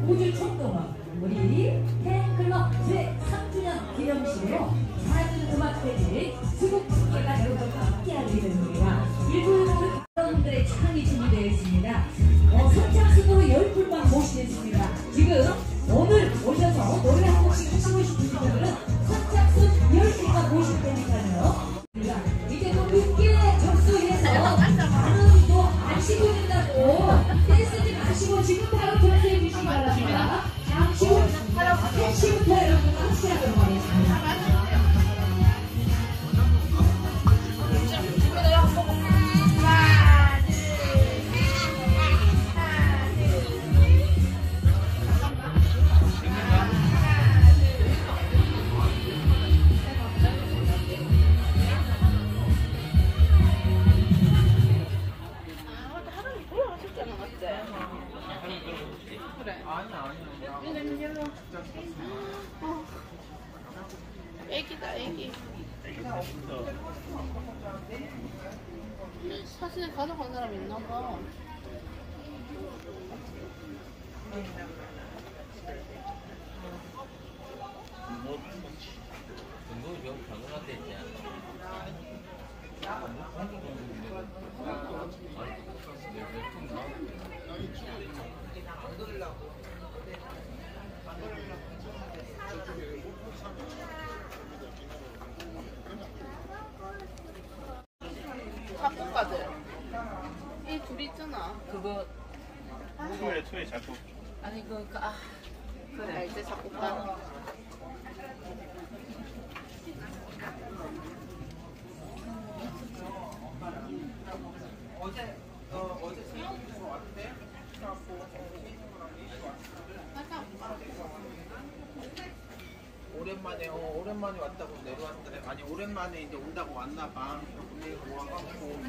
5주 총동원 우리 팬클럽 제3주년 기념식으로 작은 음악 대회 수국 축제가 여러분과 함께하게 됩니다. 일부러 여러분들의 창이 준비되어 있습니다. 선착순으로 10분만 모시겠습니다. 지금 오늘 오셔서 노래 한 곡씩 하시고 싶으신 분들은 선착순 10분만 모실 테니까요. 이제 또 늦게 접수해서 나는 또 안 쉬고 있다고 떼쓰지 마시고 지금 바로 결제해 주시기 바랍니다. 잠시 후 1시부터 여러분 함께하도록 하겠습니다. 애기다 애기. 사진을 가져간 사람 있나 봐. 작곡가들 이 둘이 있잖아. 그거 초에 작곡. 아니 그래 알지 작곡가. 어제 수영에서 왔는데 오랜만에 왔다고 내려왔더래. 아니 오랜만에 이제 온다고 왔나봐. 근데 와갖고